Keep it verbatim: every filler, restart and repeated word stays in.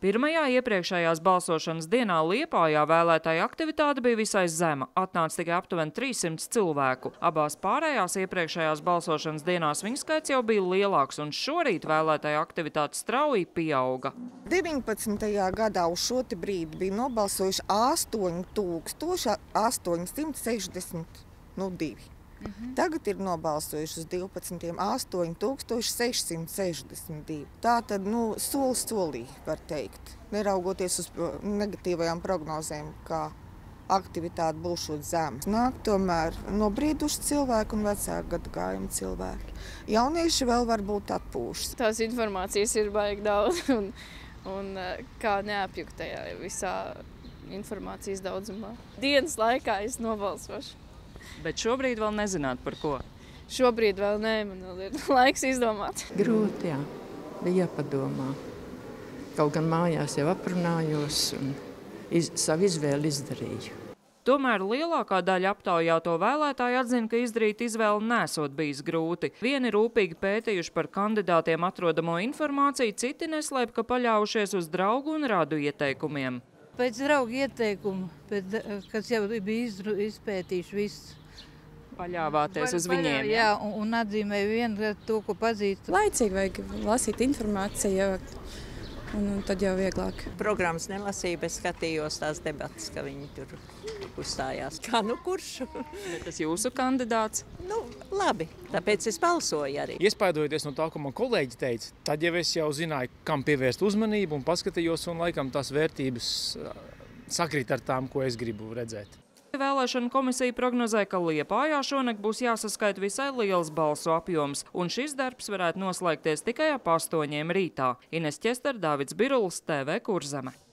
Pirmajā iepriekšējās balsošanas dienā Liepājā vēlētāja aktivitāte bija visai zema. Atnāca tikai aptuveni trīssimts cilvēku. Abās pārējās iepriekšējās balsošanas dienās viņu skaits jau bija lielāks, un šorīt vēlētāja aktivitāte strauji pieauga. deviņpadsmitajā gadā uz šo brīdi bija nobalsojuši astoņi tūkstoši astoņi simti sešdesmit divi. Mhm. Tagad ir nobalsojuši uz divpadsmitiem astoņi tūkstoši seši simti sešdesmit divi. Tā tad, nu, soli solī, var teikt, neraugoties uz negatīvajām prognozēm, kā aktivitāte būs zema. Nāk tomēr nobrieduši cilvēki un vecāku gadagājumu cilvēki. Jaunieši vēl varbūt atpūšas. Tās informācijas ir baigi daudz un, un kā neapjukt tajā visā informācijas daudzumā. Dienas laikā es nobalsošu. Bet šobrīd vēl nezināt par ko? Šobrīd vēl nē, man vēl ir laiks izdomāt. Grūti, jā. Bija jāpadomā. Kaut gan mājās jau aprunājos un iz, savu izvēli izdarīju. Tomēr lielākā daļa aptaujāto vēlētāju atzina, ka izdarīt izvēli nesot bijis grūti. Vieni rūpīgi pētījuši par kandidātiem atrodamo informāciju, citi neslēp, ka paļaujušies uz draugu un radu ieteikumiem. Pēc draugu ieteikumu, pēc, kas jau bija izpētījuši visu. Paļāvāties uz viņiem. Jā, un, un atzīmēju vienu to, ko pazīstu. Laicīgi vajag lasīt informāciju, un, un tad jau vieglāk. Programmas nelasīju, bet skatījos tās debatas, ka viņi tur uzstājās. Kā nu kurš? Bet tas jūsu kandidāts? Nu, labi, tāpēc es balsoju arī. Iespaidojoties no tā, ko man kolēģi teica, tad jau es jau zināju, kam pievērst uzmanību un paskatījos, un laikam tās vērtības sakrīt ar tām, ko es gribu redzēt. Vēlēšana komisija prognozē, ka Liepājā šonakt būs jāsaskaita visai liels balsu apjoms, un šis darbs varētu noslēgties tikai ap astoņiem rītā. Ines Ķester, Dāvids Birulis, T V Kurzeme.